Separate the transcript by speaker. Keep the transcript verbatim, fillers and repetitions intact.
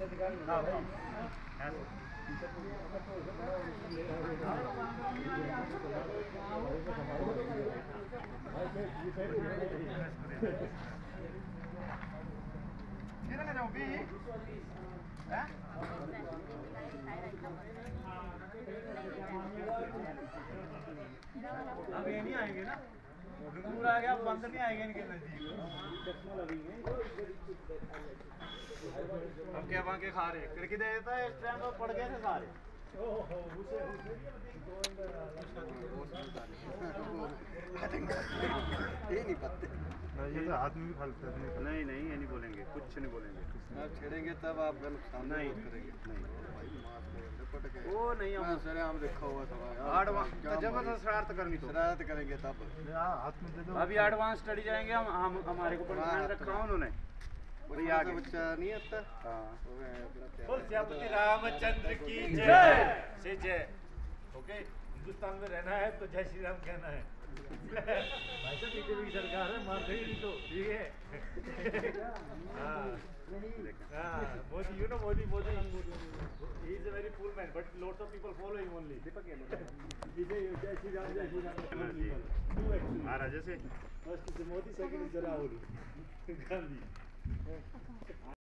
Speaker 1: अब ये नहीं आएंगे ना, डूंगूर आ गया, बंदर नहीं आएंगे इनके नजदीक। अब क्या वहाँ के खा रहे खिड़की दे देता है, इस टाइम तो पड़ गए थे सारे।
Speaker 2: ये नहीं पत्ते
Speaker 3: ये तो हाथ में भी फलते हैं।
Speaker 1: नहीं नहीं ये नहीं बोलेंगे, कुछ नहीं बोलेंगे।
Speaker 2: आप छेड़ेंगे तब आपका नुकसान
Speaker 1: नहीं
Speaker 2: करेंगे।
Speaker 1: नहीं वो नहीं हम
Speaker 2: सर हम देखा हुआ थोड़ा
Speaker 1: एडवांस जबरदस्त शरारत करनी तो
Speaker 2: शरारत करेंगे तब
Speaker 3: हाथ में दे दो।
Speaker 1: अभी एडवांस स्टडी जाएंगे हम, हम हमारे को परेशान रखा उन्होंने। वही आगे
Speaker 2: बच्चा नहीं आता।
Speaker 1: हाँ
Speaker 4: बोल श्री रामचंद्र की जय से जय। ओके, हिंदुस्तान में रहना है तो जय श्री राम कहना है। भाई साहब बीजेपी की सरकार है, मार गई नहीं तो ठीक है। हाँ हाँ Modi, you know Modi Modi he is a very cool man but lots of people follow him only. जय श्री राम जय श्री राम two actually.
Speaker 1: महाराज से
Speaker 4: First is Modi, second is Rahul Gandhi.